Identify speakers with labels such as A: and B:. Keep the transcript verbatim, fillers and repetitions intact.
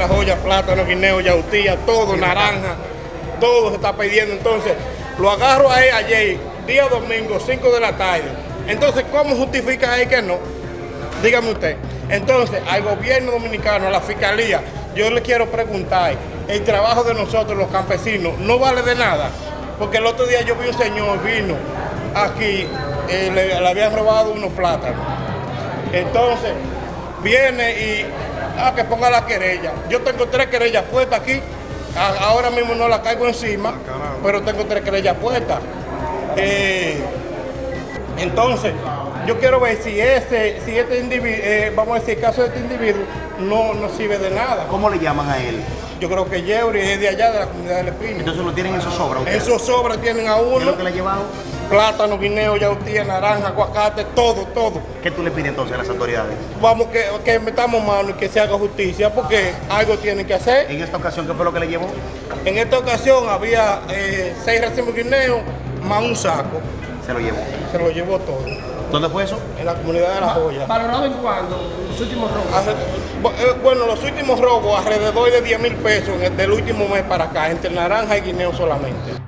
A: La Joya, plátano, guineo, yautía, todo, naranja, todo se está pidiendo. Entonces, lo agarro a él ayer, día domingo, cinco de la tarde. Entonces, ¿cómo justifica él que no? Dígame usted. Entonces, al gobierno dominicano, a la fiscalía, yo le quiero preguntar, el trabajo de nosotros, los campesinos, no vale de nada. Porque el otro día yo vi un señor, vino aquí, eh, le, le habían robado unos plátanos. Entonces, viene y, ah, que ponga la querella. Yo tengo tres querellas puestas aquí, a, ahora mismo no la caigo encima, pero tengo tres querellas puestas. Eh, entonces, yo quiero ver si ese, si este individuo, eh, vamos a decir, el caso de este individuo no, no sirve de nada.
B: ¿Cómo le llaman a él?
A: Yo creo que Yeuri es de allá, de la comunidad del Espino.
B: Entonces lo tienen en sus sobras.
A: Esos sobras tienen a uno.
B: ¿Qué es lo que le ha llevado?
A: Plátano, guineo, yautía, naranja, aguacate, todo, todo.
B: ¿Qué tú le pides entonces a las autoridades?
A: Vamos, que, que metamos mano y que se haga justicia, porque algo tienen que hacer.
B: En esta ocasión, ¿qué fue lo que le llevó?
A: En esta ocasión había eh, seis racimos de guineo más un saco.
B: Se lo llevó.
A: Se lo llevó todo.
B: ¿Dónde fue eso?
A: En la comunidad de La Joya.
C: ¿Valorado en cuándo? ¿Los últimos robos?
A: Bueno, los últimos robos alrededor de diez mil pesos del último mes para acá, entre naranja y guineo solamente.